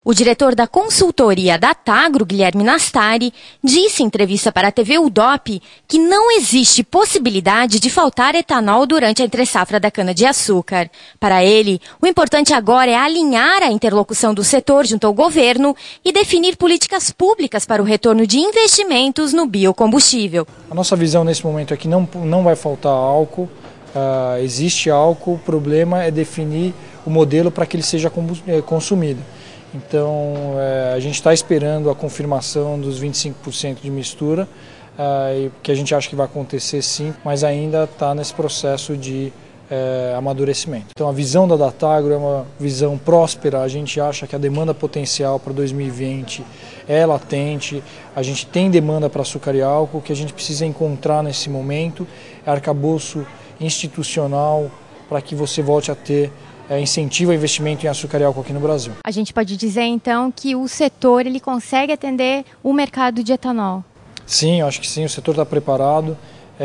O diretor da consultoria Datagro, Guilherme Nastari, disse em entrevista para a TV UDOP que não existe possibilidade de faltar etanol durante a entre-safra da cana-de-açúcar. Para ele, o importante agora é alinhar a interlocução do setor junto ao governo e definir políticas públicas para o retorno de investimentos no biocombustível. A nossa visão nesse momento é que não vai faltar álcool, existe álcool, o problema é definir o modelo para que ele seja consumido. Então, a gente está esperando a confirmação dos 25% de mistura, que a gente acha que vai acontecer sim, mas ainda está nesse processo de amadurecimento. Então, a visão da Datagro é uma visão próspera, a gente acha que a demanda potencial para 2020 é latente, a gente tem demanda para açúcar e álcool, o que a gente precisa encontrar nesse momento é arcabouço institucional para que você volte a ter incentivo ao investimento em açúcar e álcool aqui no Brasil. A gente pode dizer então que o setor ele consegue atender o mercado de etanol? Sim, eu acho que sim, o setor está preparado,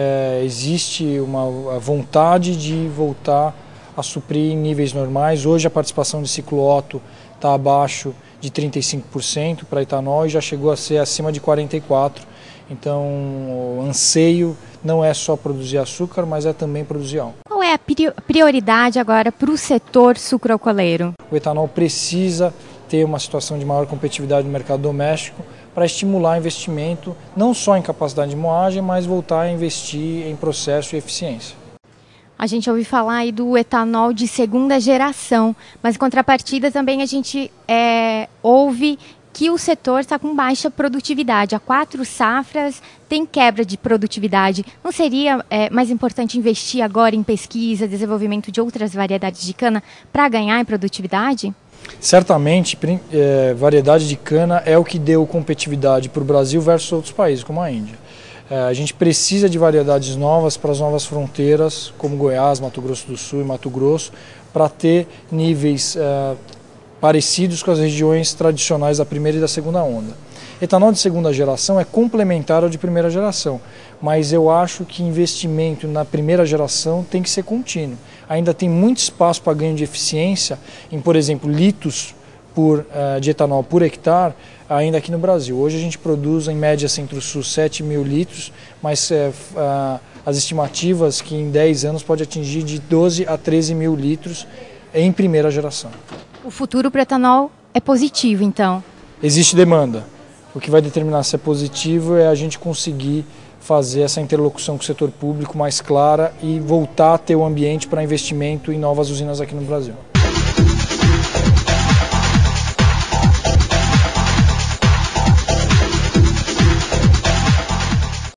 existe uma vontade de voltar a suprir em níveis normais. Hoje a participação de ciclo Otto está abaixo de 35% para etanol e já chegou a ser acima de 44%. Então o anseio não é só produzir açúcar, mas é também produzir álcool. Qual é a prioridade agora para o setor sucroalcooleiro? O etanol precisa ter uma situação de maior competitividade no mercado doméstico para estimular investimento, não só em capacidade de moagem, mas voltar a investir em processo e eficiência. A gente ouve falar aí do etanol de segunda geração, mas em contrapartida também a gente ouve que o setor está com baixa produtividade. Há 4 safras tem quebra de produtividade. Não seria mais importante investir agora em pesquisa, desenvolvimento de outras variedades de cana para ganhar em produtividade? Certamente, variedade de cana é o que deu competitividade para o Brasil versus outros países, como a Índia. A gente precisa de variedades novas para as novas fronteiras, como Goiás, Mato Grosso do Sul e Mato Grosso, para ter níveis parecidos com as regiões tradicionais da primeira e da segunda onda. Etanol de segunda geração é complementar ao de primeira geração, mas eu acho que investimento na primeira geração tem que ser contínuo. Ainda tem muito espaço para ganho de eficiência em, por exemplo, litros de etanol por hectare, ainda aqui no Brasil. Hoje a gente produz em média Centro-Sul 7 mil litros, mas as estimativas que em 10 anos pode atingir de 12 a 13 mil litros em primeira geração. O futuro para o etanol é positivo, então? Existe demanda. O que vai determinar se é positivo é a gente conseguir fazer essa interlocução com o setor público mais clara e voltar a ter o ambiente para investimento em novas usinas aqui no Brasil.